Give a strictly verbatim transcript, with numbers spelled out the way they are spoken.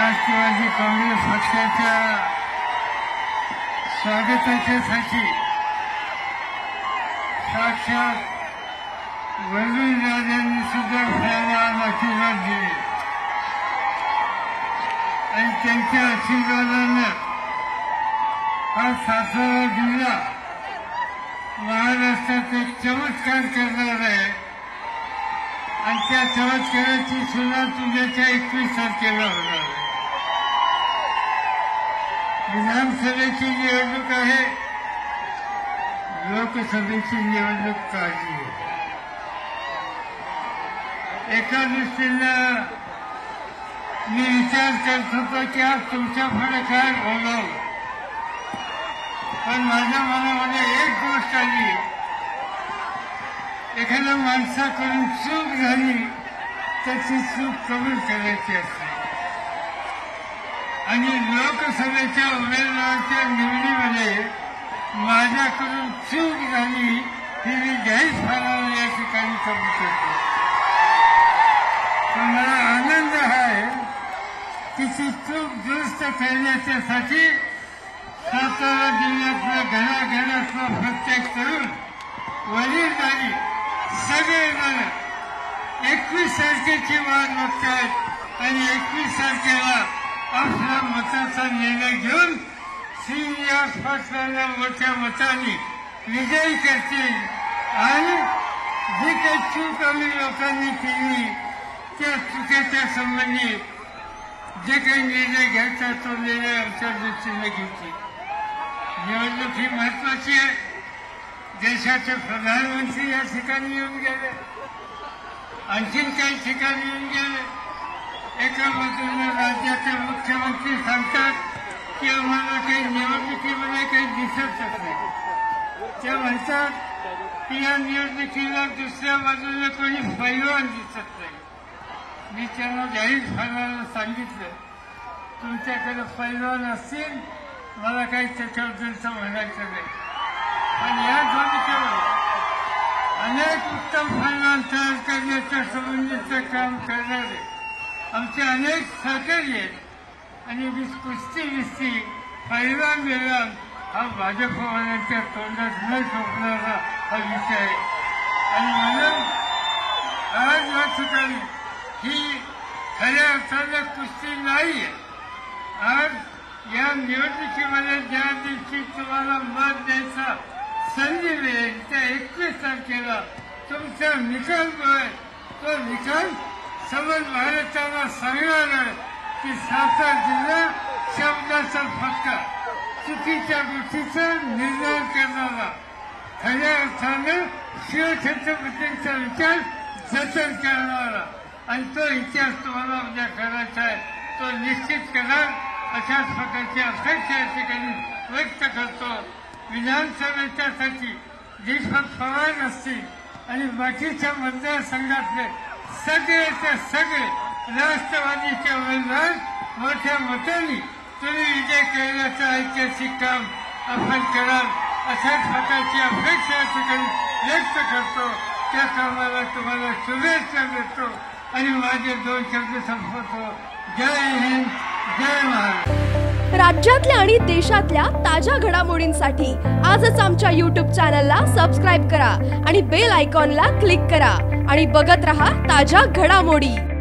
राष्ट्रवादी काँग्रेस पक्षाच्या स्वागताच्यासाठी साक्षात वरुणराजांनी सुद्धा फळाला आशीर्वाद दिले आणि त्यांच्या आशीर्वादानं हा सातारा जिल्हा महाराष्ट्रात एक चमत्कार करणार आहे आणि त्या चमत्काराची सुरुवात उद्याच्या एकवीस तारखेला होणार आहे. विधानसभेची निवडणूक आहे, लोकसभेची निवडणूक काढली आहे. एका दृष्टीनं मी विचार करत होतो की आज तुमच्या पुढे काय बोलावं, पण माझ्या मनामध्ये एक गोष्ट आली, एखाद्या माणसाकडून चूक झाली त्याची चूक कबूल करायची असते आणि लोकसभेच्या उमेदवाराच्या निवडीमध्ये माझ्याकडून चूक झाली ही मी जाहीरपणाने या ठिकाणी कबूल करतो. पण मला आनंद आहे की ती चूक दुरुस्त करण्याच्यासाठी सातारा जिल्ह्यातल्या घराघरातला प्रत्येक तरुण वडीलधारी सगळेजण एकवीस तारखेची वाट बघतायत आणि एकवीस तारखेला आपल्या मताचा निर्णय घेऊन श्रीनिवास पाटलांना मोठ्या मताने विजयी करतील आणि जी काही चूक आम्ही लोकांनी केली त्या चुकीच्या संबंधी जे काही निर्णय घ्यायचा तो निर्णय आमच्या दृष्टीने घेतील. निवडणूक ही महत्वाची आहे. देशाचे प्रधानमंत्री या ठिकाणी येऊन गेले, आणखीन काही ठिकाणी येऊन गेले. एका बाजूने राज्याचे मुख्यमंत्री सांगतात की आम्हाला काही निवडणुकीमध्ये काही दिसतच नाही. ते म्हणतात की या निवडणुकीला दुसऱ्या बाजूने कोणी पैलवान दिसत नाही. मी त्यांना जाहीरपणाने सांगितलं, तुमच्याकडे पैलवान असतील मला काही त्याच्याबद्दलचं म्हणायचं नाही, पण या दोन्हीकडे अनेक उत्तम पैलवान तयार करण्याच्या संबंधीचं काम करणारे आमचे अनेक सहकारी आहेत आणि कुस्ती बिस्ती पैलवान बिलवान हा भाजपवाल्यांच्या तोंडात न झोपणारा हा विषय आहे. आणि म्हणून आज या ठिकाणी ही खऱ्या अर्थानं कुस्ती नाही आहे. आज या निवडणुकीमध्ये ज्या दिवशी तुम्हाला मत द्यायचा संधी मिळेल त्या एकवीस तारखेला तुमचा निकाल मिळेल. तो निकाल समज महाराष्ट्राला सांगणार आहे की सातारा जिल्हा शब्दाचा फटका चुकीच्या गोष्टीचा निर्णय करणारा खऱ्या अर्थानं शिवछत्रपतींचा विचार जतन करणारा आणि तो इतिहास तुम्हाला उद्या करायचा आहे तो निश्चित करा अशाच प्रकारची अपेक्षा या ठिकाणी व्यक्त करतो. विधानसभेच्यासाठी दीपक पवार असतील आणि बाकीच्या मतदारसंघातले सगळेचे सगळे राष्ट्रवादीचे उमेदवार मोठ्या मताने तुम्ही विजय करण्याचं ऐतिहासिक काम आपण कराल अशाच प्रकारची अपेक्षा या ठिकाणी व्यक्त करतो. त्या कामाला तुम्हाला शुभेच्छा देतो आणि माझे दोन शब्द संपवतो. जय हिंद, जय महाराष्ट्र. राज्यातल्या आणि देशातल्या ताज्या घडामोडींसाठी आजच आमच्या यूट्यूब चॅनलला सबस्क्राईब करा आणि बेल आयकॉनला क्लिक करा आणि बघत रहा ताज्या घडामोडी.